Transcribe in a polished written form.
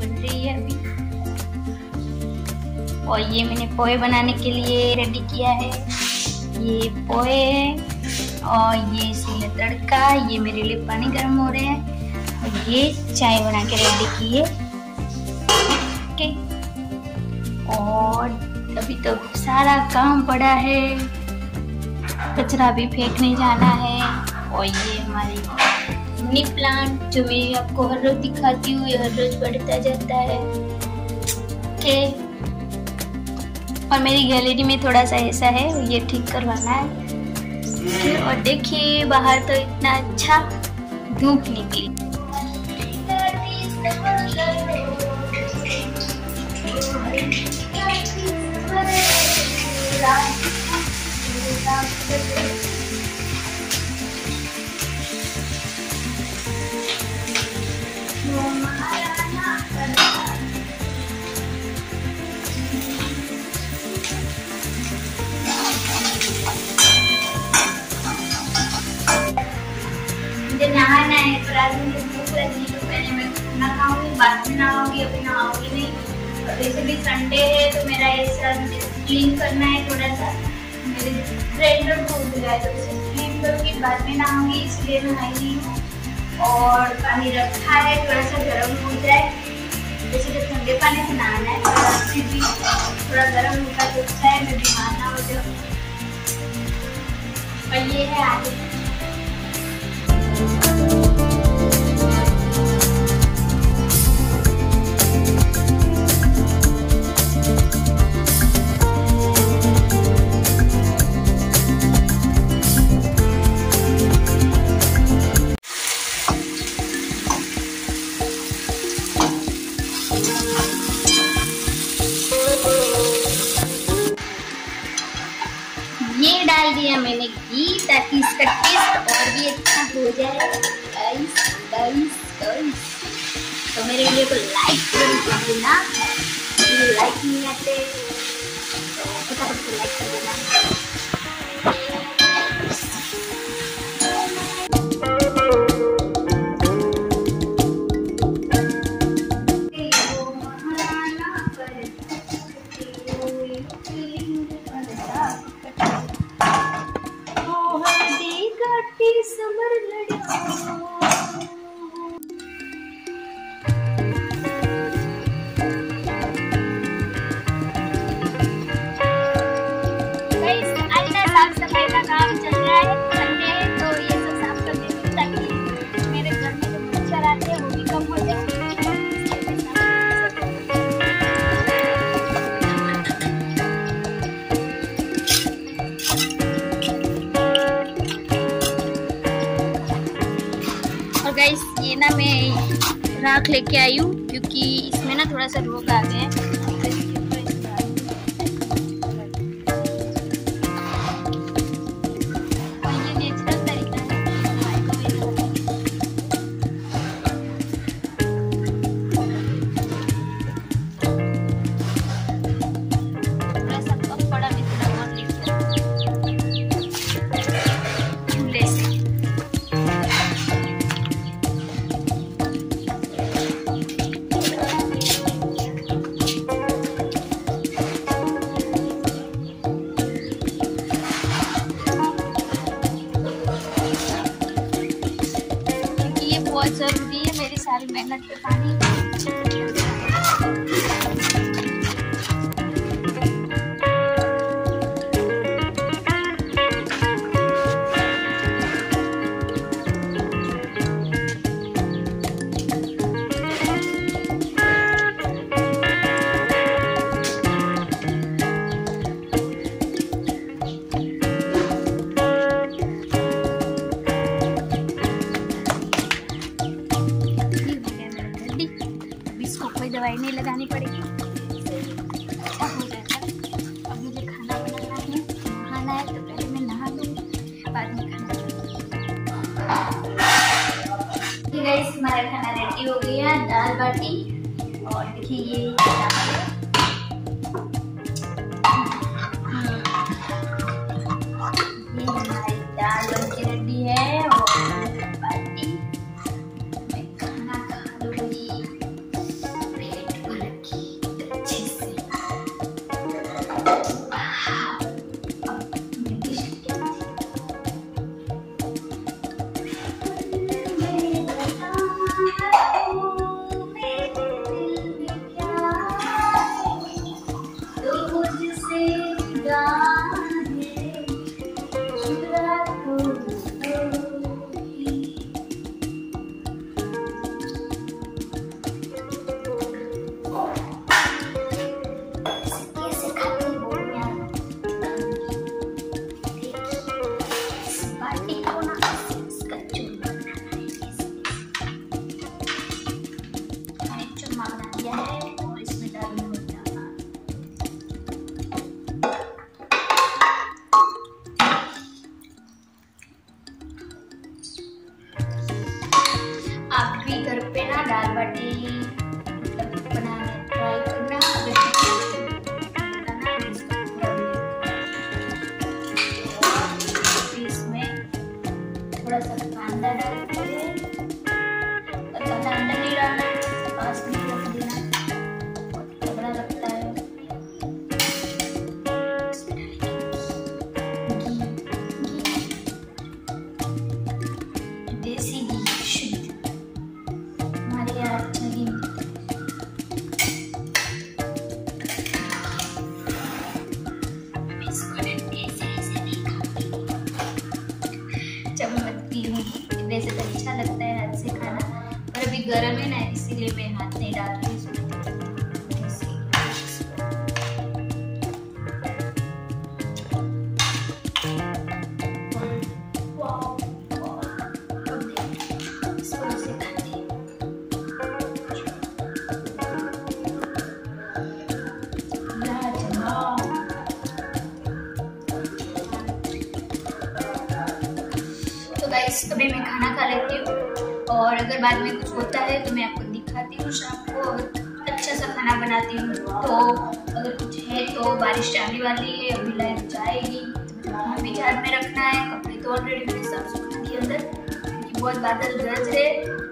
बन रही है अभी। और ये मैंने पोहे बनाने के लिए रेडी किया है। ये पोहे है और ये इसलिए तड़का, ये मेरे लिए पानी गर्म हो रहे हैं और ये चाय बना के रेडी की है। ओके, और अभी तो सारा काम पड़ा है, कचरा भी फेंकने जाना है। और ये हमारी मनी प्लांट जो मैं आपको हर रोज दिखाती हूँ, ये हर रोज बढ़ता जाता है। ओके, और मेरी गैलरी में थोड़ा सा ऐसा है, ये ठीक करवाना है। और देखिए बाहर तो इतना अच्छा धूप निकली। मुझे नहाना है, पर आज मुझे भूख लगी तो पहले मैं खाना खाऊंगी, बाद में नहाऊंगी, अभी नहाऊंगी नहीं। और वैसे भी संडे है तो मेरा ऐसा मुझे क्लीन करना है थोड़ा सा, मेरे ब्लेंडर टूट गया है तो उसे क्लीन करूंगी, बाद में नहाऊंगी, इसलिए नहाई नहीं हूँ। और पानी रखा है, थोड़ा सा गर्म हो जाए, जैसे कि ठंडे पानी से नहाना है, फिर भी थोड़ा गर्म होता तो अच्छा है, मैं बीमार ना हो जाऊँ। और ये है आगे ये डाल दिया मैंने घी, ताकि इसका टेस्ट और भी अच्छा हो जाए। गाइस गाइस गाइस, तो मेरे वीडियो को लाइक कर देना, मुझे लाइक नहीं आते तो फटाफट से लाइक कर देना। साफ सफाई का काम चल रहा है, संडे है तो ये सब साफ कर देती हूँ ताकि मेरे घर में जो मच्छर आते हैं वो भी कम हो जाए। और गाइस ये ना मैं राख लेके आई हूँ क्योंकि इसमें ना थोड़ा सा रोग आ गया है। बहुत जरूरी है, मेरी सारी मेहनत पे पानी। दवाई नहीं लगानी पड़ेगी, अच्छा हो जाएगा। अब मुझे खाना बनाना है, नहाना है तो पहले मैं नहा लूँगी, बाद में खाना। गाइस हमारा खाना रेडी हो गया, दाल बाटी। और देखिए ये हमारी दाल बन के रेडी है और बाटी मैं खाना खा लूँगी। दिया है और इसमें डालना होता है। आप भी घर पे ना दाल बाटी बनाना ट्राई करना। इसमें थोड़ा सा कांदा डालते हैं, कांदा अंदर नहीं डालना, पास में रख देना, बहुत तगड़ा लगता है। देसी घी शुद्ध हमारे यहाँ अच्छा घी चम्मच हूँ। वैसे तो अच्छा लगता है हाथ से खाना, पर अभी गर्म है ना इसीलिए मैं हाथ नहीं डाल रही। कभी मैं खाना खा लेती हूँ और अगर बाद में कुछ होता है तो मैं आपको दिखाती हूँ शाम को। अगर अच्छा सा खाना बनाती हूँ तो अगर कुछ है तो बारिश आने वाली है, अभी लाइट जाएगी, तो भी ध्यान में रखना है। कपड़े तो ऑलरेडी मैंने सब सुखा दिए अंदर क्योंकि बहुत बादल गरज रहे।